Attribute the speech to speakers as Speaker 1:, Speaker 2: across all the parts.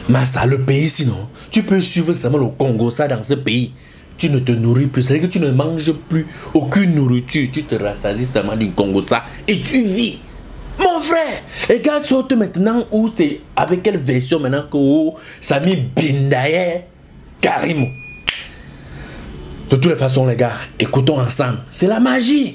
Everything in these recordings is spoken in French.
Speaker 1: Mais ça, le pays, sinon, tu peux suivre seulement le Congo, ça, dans ce pays. Tu ne te nourris plus, c'est-à-dire que tu ne manges plus aucune nourriture. Tu te rassasies seulement du Congo, ça, et tu vis. Mon frère, regarde sorte maintenant où c'est, avec quelle version maintenant que Samy Bindaye Karimo. De toutes les façons, les gars, écoutons ensemble. C'est la magie.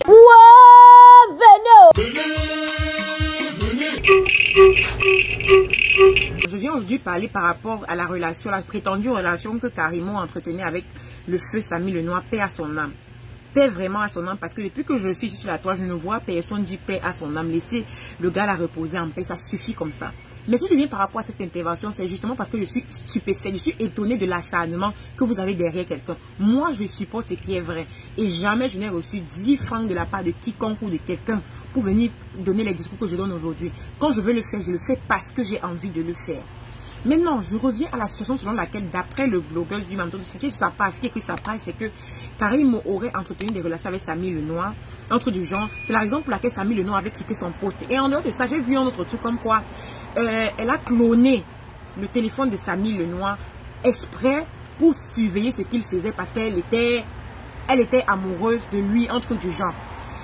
Speaker 2: Je viens aujourd'hui parler par rapport à la relation, la prétendue relation que Karimo entretenait avec le feu Samy le Noir, paix à son âme. Paix vraiment à son âme, parce que depuis que je suis sur la toile, je ne vois personne dire paix à son âme. Laissez le gars la reposer en paix, ça suffit comme ça. Mais si je viens par rapport à cette intervention, c'est justement parce que je suis stupéfait, je suis étonné de l'acharnement que vous avez derrière quelqu'un. Moi, je supporte ce qui est vrai. Et jamais je n'ai reçu 10 francs de la part de quiconque ou de quelqu'un pour venir donner les discours que je donne aujourd'hui. Quand je veux le faire, je le fais parce que j'ai envie de le faire. Maintenant, je reviens à la situation selon laquelle, d'après le blogueur du Manteau, ce qui est sur sa page, ce qui est écrit sur sa page, c'est que Karimo aurait entretenu des relations avec Samy le Noir, entre du genre. C'est la raison pour laquelle Samy le Noir avait quitté son poste. Et en dehors de ça, j'ai vu un autre truc comme quoi elle a cloné le téléphone de Samy le Noir exprès pour surveiller ce qu'il faisait parce qu'elle était amoureuse de lui, entre du genre.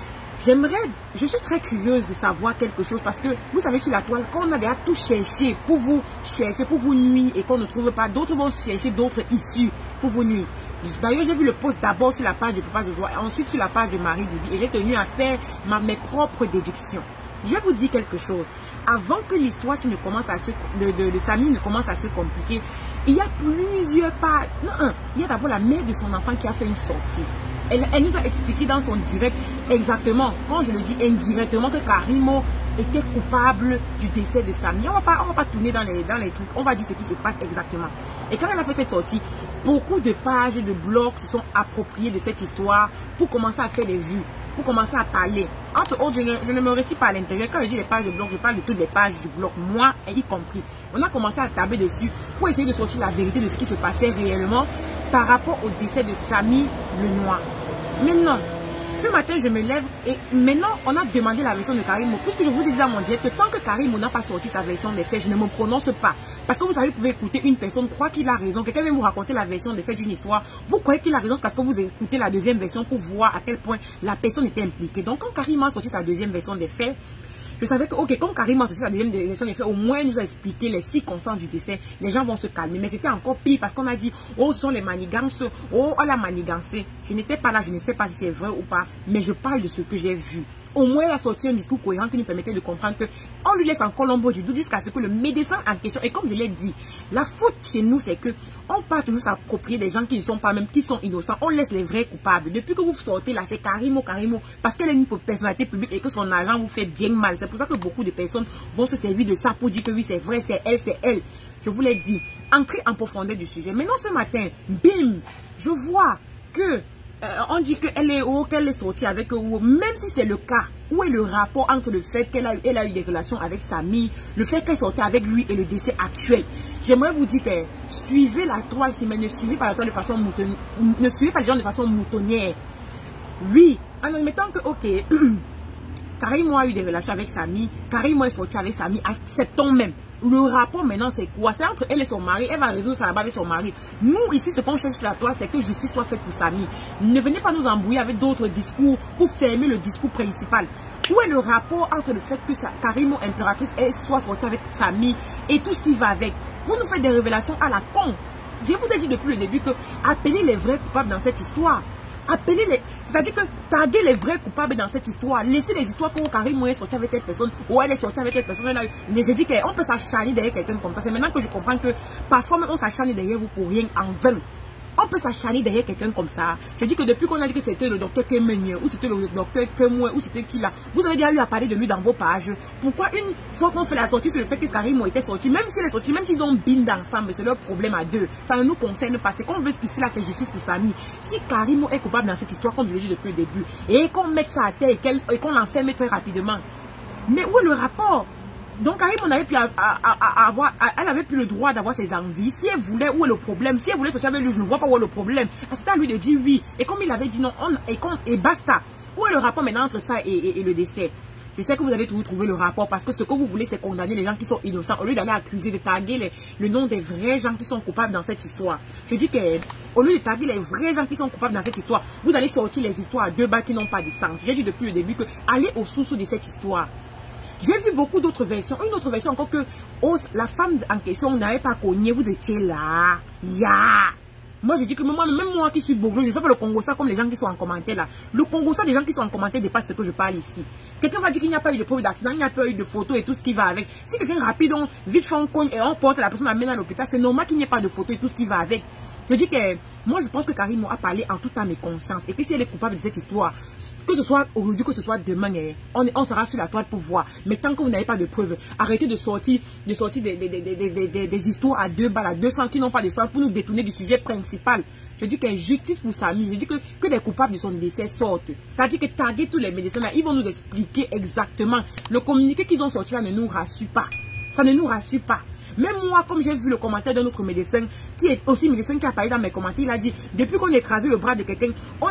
Speaker 2: Je suis très curieuse de savoir quelque chose parce que vous savez sur la toile, quand on a déjà tout cherché pour vous nuire et qu'on ne trouve pas, d'autres vont chercher d'autres issues pour vous nuire. D'ailleurs, j'ai vu le post d'abord sur la page de Papa Joshua et ensuite sur la page de Marie Bibi et j'ai tenu à faire mes propres déductions. Je vais vous dire quelque chose. Avant que l'histoire de Samy ne commence à se compliquer, il y a plusieurs pages. Non, il y a d'abord la mère de son enfant qui a fait une sortie. Elle nous a expliqué dans son direct exactement, quand je le dis indirectement, que Karimo était coupable du décès de Samy. On va pas tourner dans les trucs, on va dire ce qui se passe exactement. Et quand elle a fait cette sortie, beaucoup de pages de blogs se sont appropriées de cette histoire pour commencer à faire des vues, pour commencer à parler. Entre autres, je ne me retire pas à l'intérieur. Quand je dis les pages de blog, je parle de toutes les pages du blog, moi y compris. On a commencé à tabler dessus pour essayer de sortir la vérité de ce qui se passait réellement par rapport au décès de Samy le Noir. Maintenant, ce matin, je me lève et maintenant, on a demandé la version de Karimo. Puisque je vous ai dit dans mon direct que tant que Karimo n'a pas sorti sa version des faits, je ne me prononce pas. Parce que vous savez, vous pouvez écouter une personne, croire qu'il a raison. Quelqu'un vient vous raconter la version des faits d'une histoire. Vous croyez qu'il a raison parce que vous écoutez la deuxième version pour voir à quel point la personne était impliquée. Donc, quand Karimo a sorti sa deuxième version des faits, je savais que, ok, comme Karimo a sorti sa deuxième version des faits, au moins il nous a expliqué les circonstances du décès, les gens vont se calmer. Mais c'était encore pire parce qu'on a dit, oh, ce sont les manigances, oh, elle a manigancé. Je n'étais pas là, je ne sais pas si c'est vrai ou pas, mais je parle de ce que j'ai vu. Au moins, elle a sorti un discours cohérent qui nous permettait de comprendre qu'on lui laisse encore l'ombre du doute jusqu'à ce que le médecin en question, et comme je l'ai dit, la faute chez nous, c'est que on part toujours s'approprier des gens qui ne sont pas même, qui sont innocents. On laisse les vrais coupables. Depuis que vous sortez là, c'est Karimo, parce qu'elle est une personnalité publique et que son agent vous fait bien mal. C'est pour ça que beaucoup de personnes vont se servir de ça pour dire que oui, c'est vrai, c'est elle, c'est elle. Je vous l'ai dit, entrez en profondeur du sujet. Maintenant, ce matin, bim, je vois que on dit qu'elle est sortie avec eux, même si c'est le cas, où est le rapport entre le fait qu'elle a eu des relations avec Samy, le fait qu'elle sortait avec lui et le décès actuel. J'aimerais vous dire que suivez la toile, mais ne suivez pas la toile de façon moutonnière, ne suivez pas les gens de façon moutonnière. Oui, en admettant que, ok, Karimo a eu des relations avec Samy, Karimo est sorti avec Samy, acceptons même. Le rapport maintenant c'est quoi? C'est entre elle et son mari. Elle va résoudre ça là-bas avec son mari. Nous ici ce qu'on cherche sur la toile c'est que justice soit faite pour Samy. Ne venez pas nous embrouiller avec d'autres discours pour fermer le discours principal. Où est le rapport entre le fait que Karimo impératrice soit sortie avec Samy et tout ce qui va avec? Vous nous faites des révélations à la con. Je vous ai dit depuis le début que appelez les vrais coupables dans cette histoire. C'est-à-dire que taguer les vrais coupables dans cette histoire. Laissez les histoires que Karimo est sorti avec telle personne, ou elle est sortie avec telle personne. Mais je dis qu'on peut s'acharner derrière quelqu'un comme ça. C'est maintenant que je comprends que parfois même on s'acharne derrière vous pour rien, en vain. On peut s'acharner derrière quelqu'un comme ça. Je dis que depuis qu'on a dit que c'était le docteur Kemenye, ou c'était le docteur Kemwe, ou c'était qui là, vous avez déjà eu à parler de lui dans vos pages. Pourquoi une fois qu'on fait la sortie sur le fait que Karimo était sorti, même s'il est sorti, même s'ils ont bind ensemble, c'est leur problème à deux. Ça ne nous concerne pas. C'est qu'on veut ici là, c'est justice pour Samy. Si Karimo est coupable dans cette histoire, comme je l'ai dit depuis le début, et qu'on mette ça à terre et qu'on l'enferme très rapidement, mais où est le rapport? Donc Karimo n'avait plus elle avait plus le droit d'avoir ses envies. Si elle voulait, où est le problème? Si elle voulait sortir avec lui, je ne vois pas où est le problème. C'est à lui de dire oui. Et comme il avait dit non, et basta. Où est le rapport maintenant entre ça et le décès? Je sais que vous allez toujours trouver le rapport parce que ce que vous voulez, c'est condamner les gens qui sont innocents au lieu d'aller accuser, de taguer le nom des vrais gens qui sont coupables dans cette histoire. Je dis que au lieu de taguer les vrais gens qui sont coupables dans cette histoire, vous allez sortir les histoires à deux balles qui n'ont pas de sens. J'ai dit depuis le début que allez aux sources de cette histoire. J'ai vu beaucoup d'autres versions. Une autre version encore que la femme en question n'avait pas cogné, vous étiez là. Moi, je dis que même moi qui suis Boglo, je ne fais pas le Congo ça comme les gens qui sont en commentaire là. Le Congo ça des gens qui sont en commentaire dépasse ce que je parle ici. Quelqu'un va dire qu'il n'y a pas eu de preuve d'accident, il n'y a pas eu de photos et tout ce qui va avec. Si quelqu'un rapide, on vite fait on cogne et on porte la personne à mener à l'hôpital, c'est normal qu'il n'y ait pas de photos et tout ce qui va avec. Je dis que moi je pense que Karimo a parlé en toute âme et conscience et que si elle est coupable de cette histoire, que ce soit aujourd'hui, que ce soit demain, on sera sur la toile pour voir. Mais tant que vous n'avez pas de preuves, arrêtez de sortir des histoires à deux balles, à 200 qui n'ont pas de sens pour nous détourner du sujet principal. Je dis qu'il y a justice pour Samy. Je dis que les coupables de son décès sortent. C'est-à-dire que taguer tous les médecins là, ils vont nous expliquer exactement. Le communiqué qu'ils ont sorti là ne nous rassure pas. Ça ne nous rassure pas. Même moi, comme j'ai vu le commentaire d'un autre médecin, qui est aussi médecin qui a parlé dans mes commentaires, il a dit, depuis qu'on a écrasé le bras de quelqu'un,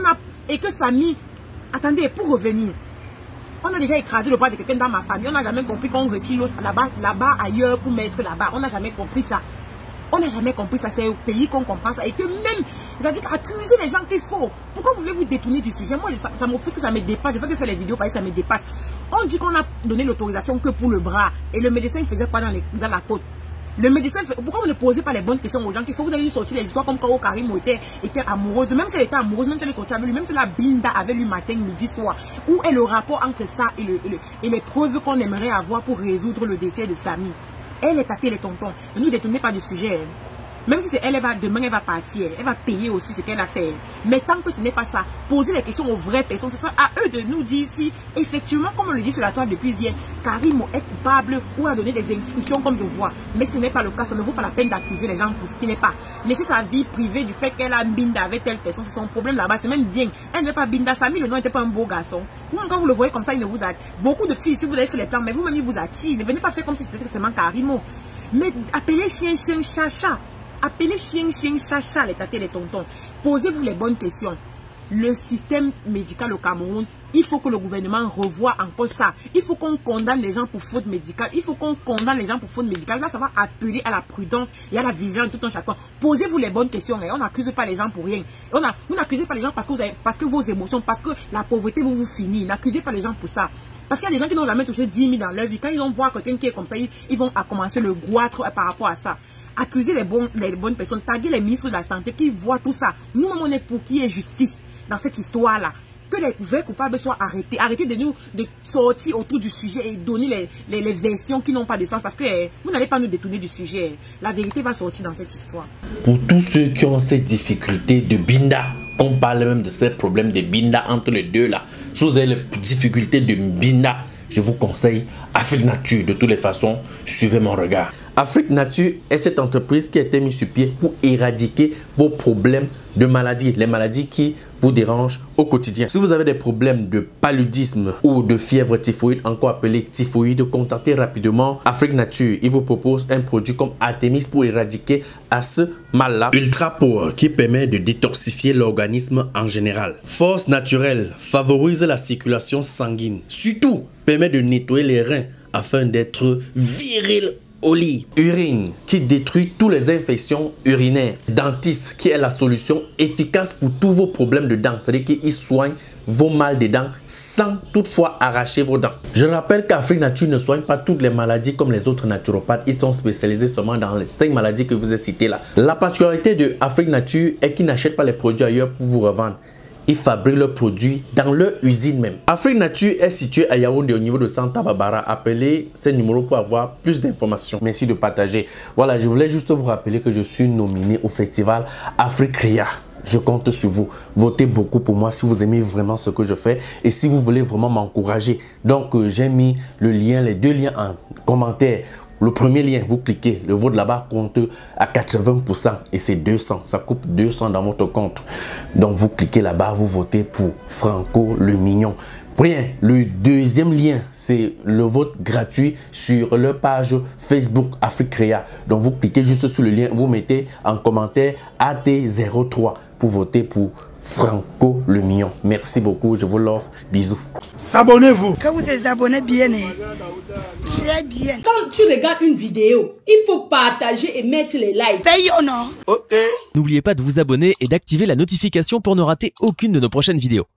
Speaker 2: et que Samy, attendez, pour revenir, on a déjà écrasé le bras de quelqu'un dans ma famille, on n'a jamais compris qu'on retire l'os là-bas ailleurs pour mettre là-bas, on n'a jamais compris ça. On n'a jamais compris ça, c'est au pays qu'on comprend ça. Et que même, c'est-à-dire qu'accuser les gens qu'il faut. Pourquoi voulez vous détourner du sujet? Moi, ça m'offusque, ça me dépasse. Je vais faire les vidéos parce que ça me dépasse. On dit qu'on a donné l'autorisation que pour le bras. Et le médecin faisait quoi dans la côte? Le médecin, pourquoi vous ne posez pas les bonnes questions aux gens qu'il faut? Vous allez lui sortir les histoires comme quand Karimo était amoureuse. Même si elle était amoureuse, même si elle est sortie avec lui, même si la Binda avait lui matin, midi, soir. Où est le rapport entre ça et les preuves qu'on aimerait avoir pour résoudre le décès de Samy? Elle est tâtée les tontons. Ne nous détournez pas du sujet. Même si c'est elle, demain elle va partir. Elle va payer aussi ce qu'elle a fait. Mais tant que ce n'est pas ça, posez les questions aux vraies personnes. C'est à eux de nous dire si, effectivement, comme on le dit sur la toile depuis hier, Karimo est coupable ou a donné des instructions comme je vois. Mais ce n'est pas le cas. Ça ne vaut pas la peine d'accuser les gens pour ce qui n'est pas. Laissez sa vie privée du fait qu'elle a binda avec telle personne. C'est son problème là-bas. C'est même bien. Elle n'est pas binda. Samy, le nom n'était pas un beau garçon. Vous, quand vous le voyez comme ça, il ne vous a... Beaucoup de filles, si vous avez fait les plans, mais vous-même, il vous attire. Ne venez pas faire comme si c'était seulement Karimo. Mais appelez chien, chacha. Appelez chien, chacha, les tatés, les tontons. Posez-vous les bonnes questions. Le système médical au Cameroun, il faut que le gouvernement revoie encore ça. Il faut qu'on condamne les gens pour faute médicale. Il faut qu'on condamne les gens pour faute médicale. Là, ça va appeler à la prudence et à la vigilance tout un chacun. Posez-vous les bonnes questions. On n'accuse pas les gens pour rien. Vous n'accusez pas les gens parce que vos émotions, parce que la pauvreté vous finit. N'accusez pas les gens pour ça. Parce qu'il y a des gens qui n'ont jamais touché 10 000 dans leur vie. Quand ils vont voir quelqu'un qui est comme ça, ils vont commencer le goitre par rapport à ça. Accuser les bonnes personnes, taguer les ministres de la Santé qui voient tout ça. Nous, on est pour qu'il y ait justice dans cette histoire-là. Que les vrais coupables soient arrêtés. Arrêtez de sortir autour du sujet et donner les versions qui n'ont pas de sens. Parce que vous n'allez pas nous détourner du sujet. La vérité va sortir dans cette histoire.
Speaker 1: Pour tous ceux qui ont ces difficultés de binda, on parle même de ces problèmes de binda entre les deux là. Si vous avez les difficultés de binda, je vous conseille Afrique Nature. De toutes les façons, suivez mon regard. Afrique Nature est cette entreprise qui a été mise sur pied pour éradiquer vos problèmes de maladies, les maladies qui vous dérangent au quotidien. Si vous avez des problèmes de paludisme ou de fièvre typhoïde, encore appelé typhoïde, contactez rapidement Afrique Nature. Il vous propose un produit comme Artemis pour éradiquer à ce mal-là. Ultra Power qui permet de détoxifier l'organisme en général. Force naturelle favorise la circulation sanguine. Surtout, permet de nettoyer les reins afin d'être viril au lit. Urine qui détruit toutes les infections urinaires. Dentiste qui est la solution efficace pour tous vos problèmes de dents. C'est-à-dire qu'il soigne vos mal de dents sans toutefois arracher vos dents. Je rappelle qu'Afrique Nature ne soigne pas toutes les maladies comme les autres naturopathes. Ils sont spécialisés seulement dans les 5 maladies que vous ai citées là. La particularité de Afrique Nature est qu'ils n'achètent pas les produits ailleurs pour vous revendre. Ils fabriquent leurs produits dans leur usine même. Afrique Nature est située à Yaoundé au niveau de Santa Barbara. Appelez ces numéros pour avoir plus d'informations. Merci de partager. Voilà, je voulais juste vous rappeler que je suis nominé au festival Afrique Ria. Je compte sur vous. Votez beaucoup pour moi si vous aimez vraiment ce que je fais et si vous voulez vraiment m'encourager. Donc, j'ai mis le lien, les 2 liens en commentaire. Le premier lien, vous cliquez, le vote là-bas compte à 80% et c'est 200. Ça coupe 200 dans votre compte. Donc, vous cliquez là-bas, vous votez pour Franco le Mignon. Rien. Le deuxième lien, c'est le vote gratuit sur leur page Facebook Afrique Ria. Donc, vous cliquez juste sur le lien, vous mettez en commentaire AT03 pour voter pour Franco le Mignon. Merci beaucoup, je vous l'offre. Bisous.
Speaker 3: S'abonnez-vous.
Speaker 4: Quand vous êtes abonné bien, très bien.
Speaker 5: Quand tu regardes une vidéo, il faut partager et mettre les likes.
Speaker 4: Paye ou non?
Speaker 3: Ok.
Speaker 6: N'oubliez pas de vous abonner et d'activer la notification pour ne rater aucune de nos prochaines vidéos.